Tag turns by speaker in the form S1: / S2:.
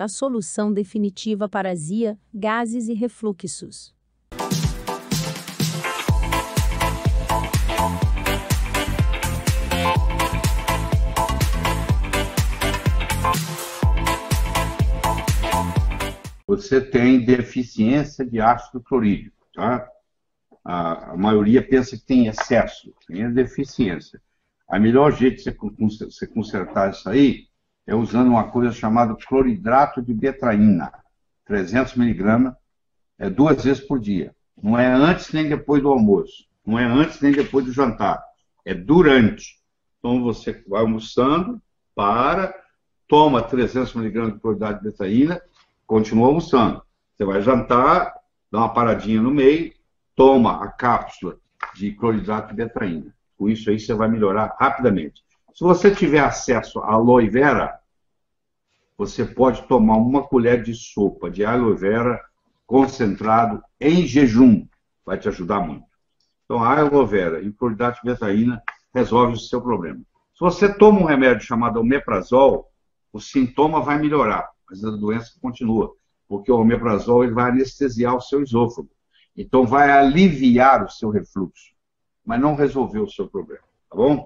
S1: a solução definitiva para azia, gases e refluxos.
S2: Você tem deficiência de ácido clorídrico, tá? A maioria pensa que tem excesso, tem deficiência. A melhor jeito de você consertar isso aí é usando uma coisa chamada cloridrato de betraína, 300 miligramas, 2 vezes por dia. Não é antes nem depois do almoço, não é antes nem depois do jantar, é durante. Então você vai almoçando, toma 300 miligramas de cloridrato de betraína, continua almoçando. Você vai jantar, dá uma paradinha no meio, toma a cápsula de cloridrato de betraína. Com isso aí você vai melhorar rapidamente. Se você tiver acesso à aloe vera, você pode tomar uma colher de sopa de aloe vera concentrado em jejum. Vai te ajudar muito. Então a aloe vera e o cloridrato de betraína resolve o seu problema. Se você toma um remédio chamado omeprazol, o sintoma vai melhorar, mas a doença continua, porque o omeprazol ele vai anestesiar o seu esôfago. Então vai aliviar o seu refluxo, mas não resolver o seu problema, tá bom?